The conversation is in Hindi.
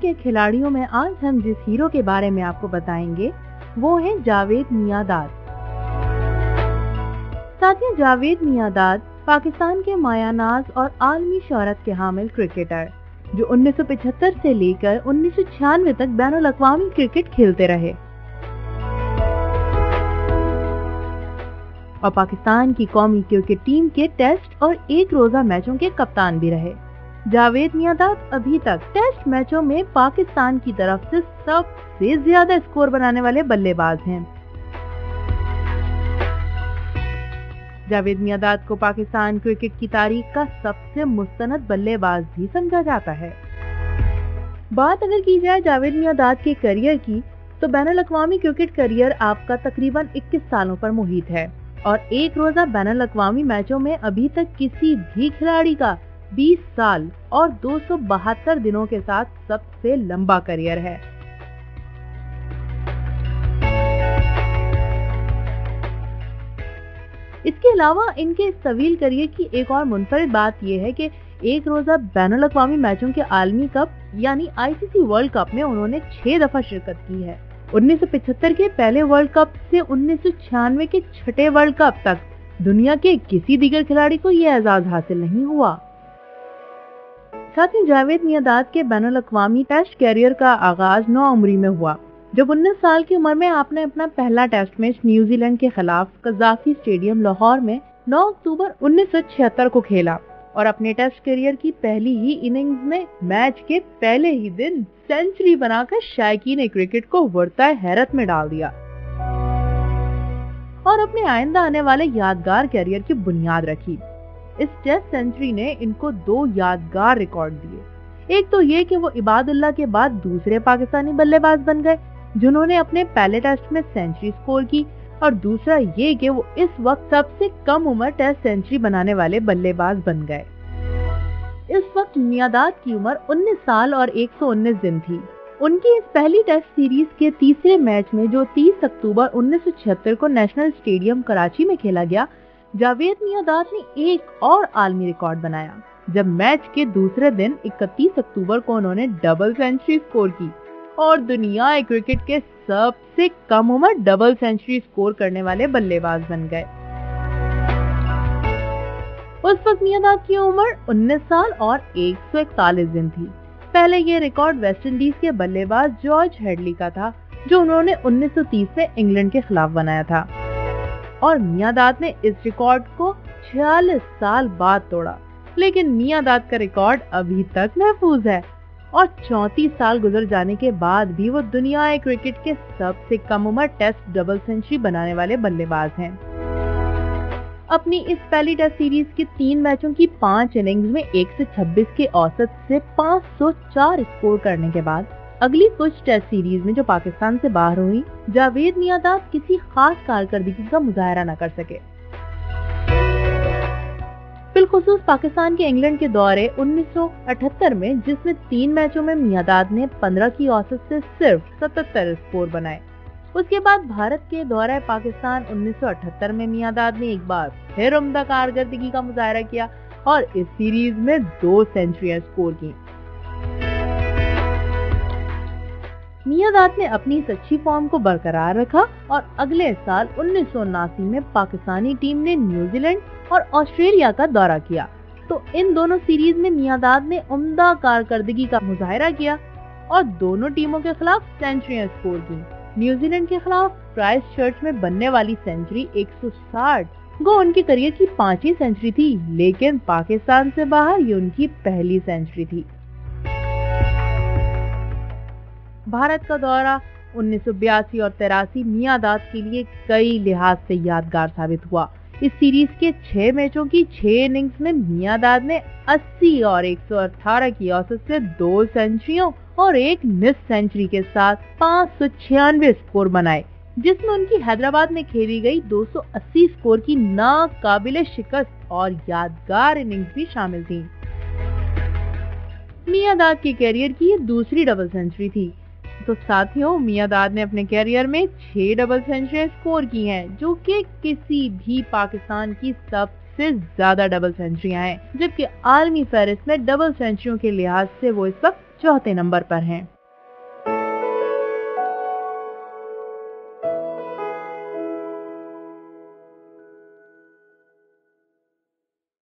के खिलाड़ियों में आज हम जिस हीरो के बारे में आपको बताएंगे वो है जावेद मियांदाद। साथियों, जावेद मियांदाद पाकिस्तान के मायानाज और आलमी शोहरत के हामिल क्रिकेटर जो 1975 से लेकर 1996 तक बैनुल-अक़वामी क्रिकेट खेलते रहे और पाकिस्तान की कौमी क्रिकेट टीम के टेस्ट और एक रोजा मैचों के कप्तान भी रहे। जावेद मियांदाद अभी तक टेस्ट मैचों में पाकिस्तान की तरफ से सबसे ज्यादा स्कोर बनाने वाले बल्लेबाज हैं। जावेद मियांदाद को पाकिस्तान क्रिकेट की तारीख का सबसे मुस्तनद बल्लेबाज भी समझा जाता है। बात अगर की जाए जावेद मियांदाद के करियर की, तो बैनुल-अक़वामी क्रिकेट करियर आपका तकरीबन 21 सालों पर मुहित है और एक रोजा बैनुल-अक़वामी मैचों में अभी तक किसी भी खिलाड़ी का 20 साल और 272 दिनों के साथ सबसे लंबा करियर है। इसके अलावा इनके इस तवील करियर की एक और मुनफरिद बात यह है कि एक रोजा बैनुल-अक़वामी मैचों के आलमी कप यानी आईसीसी वर्ल्ड कप में उन्होंने 6 दफा शिरकत की है। 1975 के पहले वर्ल्ड कप से 1996 के छठे वर्ल्ड कप तक दुनिया के किसी दीगर खिलाड़ी को यह एजाज हासिल नहीं हुआ। साथ ही जावेद मियांदाद के बैनुल-अक़वामी टेस्ट कैरियर का आगाज 9 उम्री में हुआ, जब 19 साल की उम्र में आपने अपना पहला टेस्ट मैच न्यूजीलैंड के खिलाफ कज़ाफ़ी स्टेडियम लाहौर में 9 अक्टूबर 1976 को खेला और अपने टेस्ट करियर की पहली ही इनिंग्स में मैच के पहले ही दिन सेंचुरी बनाकर शायकीन क्रिकेट को वर्ताए हैरत में डाल दिया और अपने आइंदा आने वाले यादगार करियर की बुनियाद रखी। इस टेस्ट सेंचुरी ने इनको 2 यादगार रिकॉर्ड दिए। एक तो ये कि वो इबादुल्लाह के बाद दूसरे पाकिस्तानी बल्लेबाज बन गए जिन्होंने अपने पहले टेस्ट में सेंचुरी स्कोर की, और दूसरा ये कि वो इस वक्त सबसे कम उम्र टेस्ट सेंचुरी बनाने वाले बल्लेबाज बन गए। इस वक्त मियांदाद की उम्र 19 साल और 119 दिन थी। उनकी इस पहली टेस्ट सीरीज के तीसरे मैच में जो 30 अक्टूबर 1976 को नेशनल स्टेडियम कराची में खेला गया, जावेद मियांदाद ने एक और आलमी रिकॉर्ड बनाया जब मैच के दूसरे दिन 31 अक्टूबर को उन्होंने डबल सेंचुरी स्कोर की और दुनिया क्रिकेट के सबसे कम उम्र डबल सेंचुरी स्कोर करने वाले बल्लेबाज बन गए। उस वक्त मियांदाद की उम्र 19 साल और 141 दिन थी। पहले ये रिकॉर्ड वेस्ट इंडीज के बल्लेबाज जॉर्ज हेडली का था जो उन्होंने 1930 में इंग्लैंड के खिलाफ बनाया था और मियांदाद ने इस रिकॉर्ड को 46 साल बाद तोड़ा, लेकिन मियांदाद का रिकॉर्ड अभी तक महफूज है और 34 साल गुजर जाने के बाद भी वो दुनिया क्रिकेट के सबसे कम उम्र टेस्ट डबल सेंचुरी बनाने वाले बल्लेबाज हैं। अपनी इस पहली टेस्ट सीरीज के 3 मैचों की 5 इनिंग्स में 126 के औसत से 504 स्कोर करने के बाद अगली कुछ टेस्ट सीरीज में जो पाकिस्तान से बाहर हुई, जावेद मियांदाद किसी खास कारकर्दगी का मुजाहरा न कर सके। बिलखुसूस पाकिस्तान के इंग्लैंड के दौरे 1978 में, जिसमें 3 मैचों में मियांदाद ने 15 की औसत से सिर्फ 77 स्कोर बनाए। उसके बाद भारत के दौरे पाकिस्तान 1978 में मियांदाद ने एक बार फिर उम्दा कारकर्दगी का मुजाहरा किया और इस सीरीज में 2 सेंचुरियां स्कोर की। मियांदाद ने अपनी इस अच्छी फॉर्म को बरकरार रखा और अगले साल 1979 में पाकिस्तानी टीम ने न्यूजीलैंड और ऑस्ट्रेलिया का दौरा किया, तो इन दोनों सीरीज में मियांदाद ने उम्दा कारकर्दगी का मुजाहरा किया और दोनों टीमों के खिलाफ सेंचुरियां स्कोर की। न्यूजीलैंड के खिलाफ क्राइस्टचर्च में बनने वाली सेंचुरी 160 गो उनके करियर की 5वीं सेंचुरी थी, लेकिन पाकिस्तान से बाहर ये उनकी पहली सेंचुरी थी। भारत का दौरा 1982 और 83 मियांदाद के लिए कई लिहाज से यादगार साबित हुआ। इस सीरीज के 6 मैचों की 6 इनिंग्स में मियांदाद ने 80 और 118 की औसत से 2 सेंचुरियों और 1 मिस सेंचुरी के साथ 596 स्कोर बनाए, जिसमें उनकी हैदराबाद में खेली गई 280 स्कोर की नाकाबिले शिकस्त और यादगार इनिंग्स भी शामिल थी। मियांदाद के कैरियर की ये दूसरी डबल सेंचुरी थी। तो साथियों, मियांदाद ने अपने कैरियर में 6 डबल सेंचुरी स्कोर की हैं, जो कि किसी भी पाकिस्तान की सबसे ज्यादा डबल सेंचुरियां हैं, जबकि आलमी फहरिस्त में डबल सेंचुरियों के लिहाज से वो इस वक्त 4थे नंबर पर हैं।